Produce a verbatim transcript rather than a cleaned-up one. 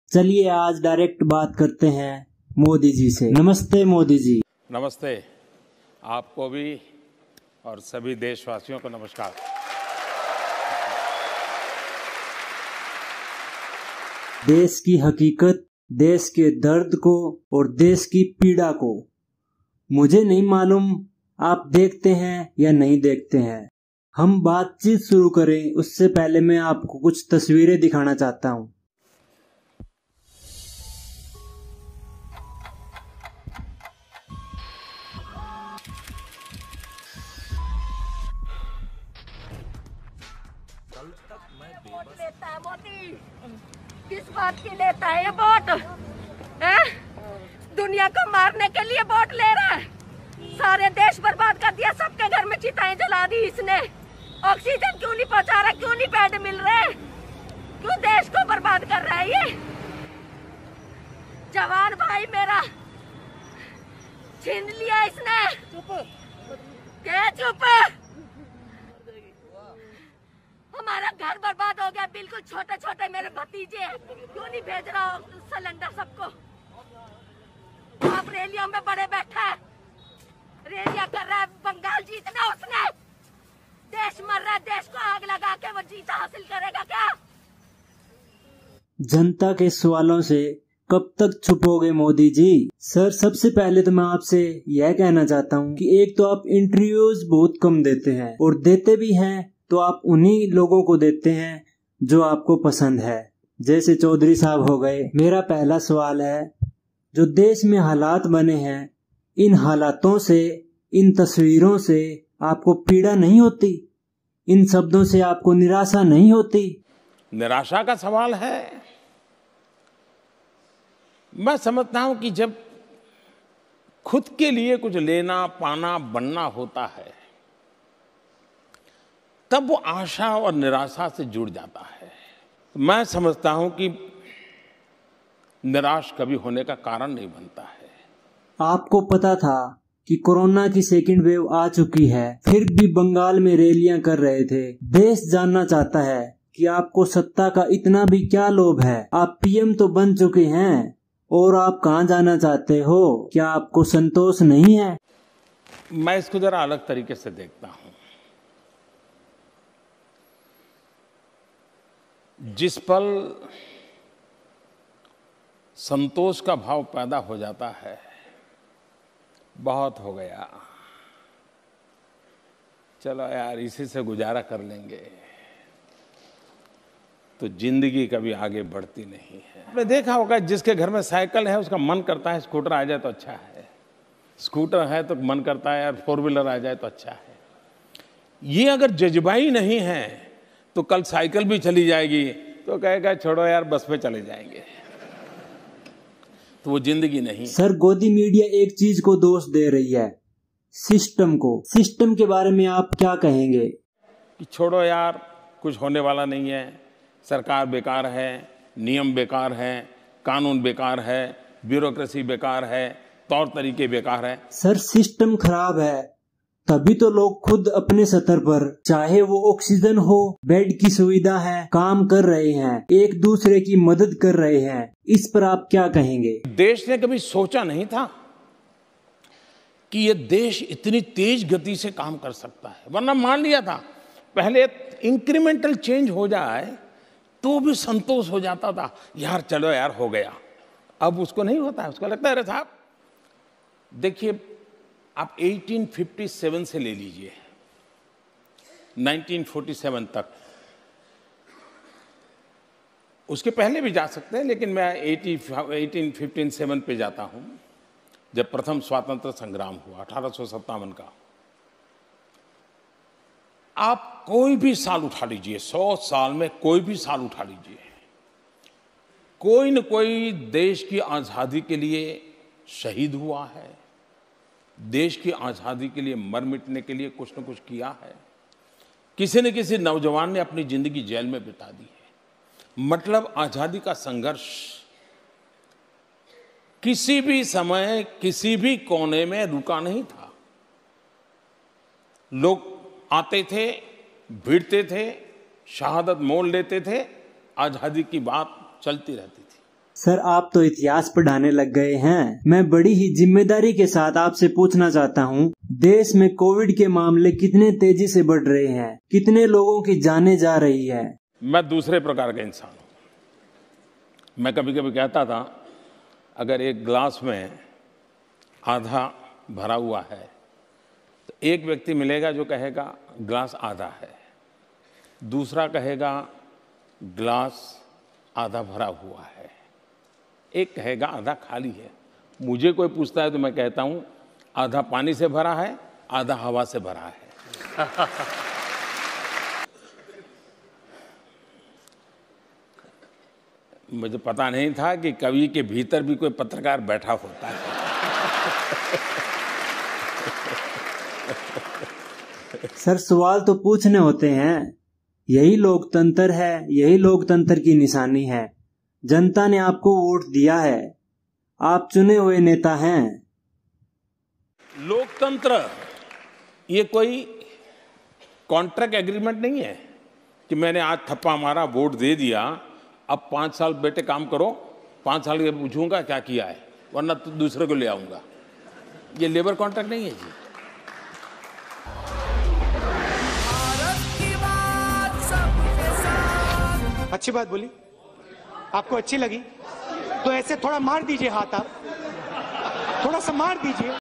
चलिए आज डायरेक्ट बात करते हैं मोदी जी से। नमस्ते मोदी जी। नमस्ते, आपको भी और सभी देशवासियों को नमस्कार। देश की हकीकत, देश के दर्द को और देश की पीड़ा को मुझे नहीं मालूम आप देखते हैं या नहीं देखते हैं। हम बातचीत शुरू करें उससे पहले मैं आपको कुछ तस्वीरें दिखाना चाहता हूं। वोट लेता है मोदी, किस बात की लेता है ये वोट? है? दुनिया को मारने के लिए वोट ले रहा है। सारे देश बर्बाद कर दिया, सबके घर में चिताएं जला दी इसने। ऑक्सीजन क्यों नहीं पहुंचा रहा, क्यों नहीं बेड मिल रहे, क्यों देश को बर्बाद कर रहा है ये जवान भाई मेरा? छीन लिया इसने। चुप क्या चुप? हमारा घर बर्बाद हो गया, बिल्कुल छोटे छोटे मेरे भतीजे, क्यों नहीं भेज रहा सिलेंडर सबको? आप रैलियों में बड़े बैठा है, रैलियां कर रहा है। बंगाल जीतना उसने, देश मर रहा है, देश को आग लगा के वो जीत हासिल करेगा क्या? जनता के सवालों से कब तक छुपोगे मोदी जी? सर सबसे पहले तो मैं आपसे यह कहना चाहता हूँ कि एक तो आप इंटरव्यूज बहुत कम देते हैं, और देते भी हैं तो आप उन्हीं लोगों को देते हैं जो आपको पसंद है, जैसे चौधरी साहब हो गए। मेरा पहला सवाल है, जो देश में हालात बने हैं, इन हालातों से, इन तस्वीरों से आपको पीड़ा नहीं होती? इन शब्दों से आपको निराशा नहीं होती? निराशा का सवाल है। मैं समझता हूं कि जब खुद के लिए कुछ लेना पाना बनना होता है, तब वो आशा और निराशा से जुड़ जाता है। मैं समझता हूं कि निराश कभी होने का कारण नहीं बनता है। आपको पता था कि कोरोना की सेकेंड वेव आ चुकी है, फिर भी बंगाल में रैलियां कर रहे थे। देश जानना चाहता है कि आपको सत्ता का इतना भी क्या लोभ है? आप पीएम तो बन चुके हैं, और आप कहां जाना चाहते हो? क्या आपको संतोष नहीं है? मैं इसको जरा अलग तरीके से देखता हूं। जिस पल संतोष का भाव पैदा हो जाता है, बहुत हो गया, चलो यार इसी से गुजारा कर लेंगे, तो जिंदगी कभी आगे बढ़ती नहीं है। आपने देखा होगा जिसके घर में साइकिल है उसका मन करता है स्कूटर आ जाए तो अच्छा है, स्कूटर है तो मन करता है यार फोर व्हीलर आ जाए तो अच्छा है। ये अगर जज्बाई नहीं है तो कल साइकिल भी चली जाएगी तो कहेगा छोड़ो यार बस पे चले जाएंगे, तो वो जिंदगी नहीं। सर गोदी मीडिया एक चीज को दोष दे रही है, सिस्टम को। सिस्टम के बारे में आप क्या कहेंगे? कि छोड़ो यार कुछ होने वाला नहीं है, सरकार बेकार है, नियम बेकार है, कानून बेकार है, ब्यूरोक्रेसी बेकार है, तौर तरीके बेकार है। सर सिस्टम खराब है तभी तो लोग खुद अपने स्तर पर, चाहे वो ऑक्सीजन हो, बेड की सुविधा है, काम कर रहे हैं, एक दूसरे की मदद कर रहे हैं। इस पर आप क्या कहेंगे? देश ने कभी सोचा नहीं था कि ये देश इतनी तेज गति से काम कर सकता है, वरना मान लिया था पहले इंक्रीमेंटल चेंज हो जाए तो भी संतोष हो जाता था, यार चलो यार हो गया। अब उसको नहीं होता है, उसको लगता है अरे साहब देखिए आप अठारह सौ सत्तावन से ले लीजिए उन्नीस सौ सैंतालीस तक, उसके पहले भी जा सकते हैं, लेकिन मैं अठारह सौ सत्तावन पे जाता हूं, जब प्रथम स्वातंत्र संग्राम हुआ अठारह सौ सत्तावन का। आप कोई भी साल उठा लीजिए, सौ साल में कोई भी साल उठा लीजिए, कोई न कोई देश की आजादी के लिए शहीद हुआ है, देश की आजादी के लिए मर मिटने के लिए कुछ न कुछ किया है। किसी न किसी नौजवान ने अपनी जिंदगी जेल में बिता दी है। मतलब आजादी का संघर्ष किसी भी समय किसी भी कोने में रुका नहीं था। लोग आते थे, भिड़ते थे, शहादत मोल लेते थे, आजादी की बात चलती रहती थी। सर आप तो इतिहास पढ़ाने लग गए हैं। मैं बड़ी ही जिम्मेदारी के साथ आपसे पूछना चाहता हूँ, देश में कोविड के मामले कितने तेजी से बढ़ रहे हैं, कितने लोगों की जानें जा रही है? मैं दूसरे प्रकार का इंसान हूँ। मैं कभी कभी कहता था, अगर एक गिलास में आधा भरा हुआ है तो एक व्यक्ति मिलेगा जो कहेगा गिलास आधा है, दूसरा कहेगा गिलास आधा भरा हुआ है, एक कहेगा आधा खाली है। मुझे कोई पूछता है तो मैं कहता हूँ आधा पानी से भरा है, आधा हवा से भरा है। मुझे पता नहीं था कि कवि के भीतर भी कोई पत्रकार बैठा होता है। सर सवाल तो पूछने होते हैं, यही लोकतंत्र है, यही लोकतंत्र की निशानी है। जनता ने आपको वोट दिया है, आप चुने हुए नेता हैं। लोकतंत्र ये कोई कॉन्ट्रैक्ट एग्रीमेंट नहीं है कि मैंने आज थप्पा मारा, वोट दे दिया, अब पाँच साल बेटे काम करो, पाँच साल के पूछूंगा क्या किया है, वरना तो दूसरे को ले आऊंगा। ये लेबर कॉन्ट्रैक्ट नहीं है जी। अच्छी बात बोली, आपको अच्छी लगी तो ऐसे थोड़ा मार दीजिए हाथ, आप थोड़ा सा मार दीजिए।